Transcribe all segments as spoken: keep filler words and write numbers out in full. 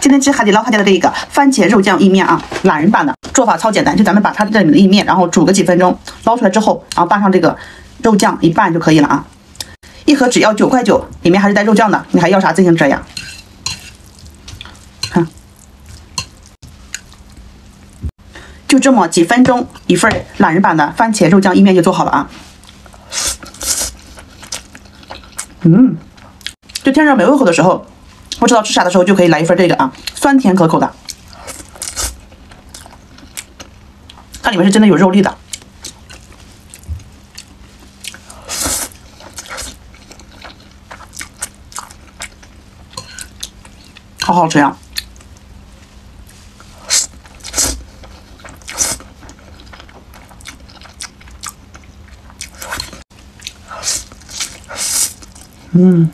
今天吃海底捞他家的这个番茄肉酱意面啊，懒人版的做法超简单，就咱们把它这里面的意面，然后煮个几分钟，捞出来之后，然后拌上这个肉酱一拌就可以了啊。一盒只要九块九，里面还是带肉酱的，你还要啥自行车呀？看，就这么几分钟，一份懒人版的番茄肉酱意面就做好了啊。嗯，就天热没胃口的时候，不知道吃啥的时候，就可以来一份这个啊，酸甜可口的。它里面是真的有肉粒的，好好吃呀！嗯。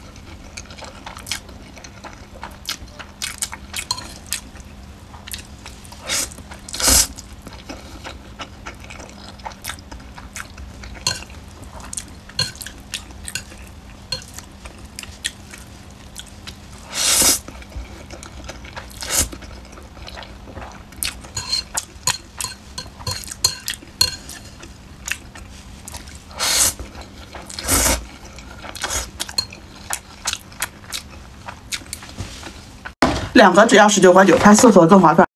两盒只要十九块九，拍四盒更划算。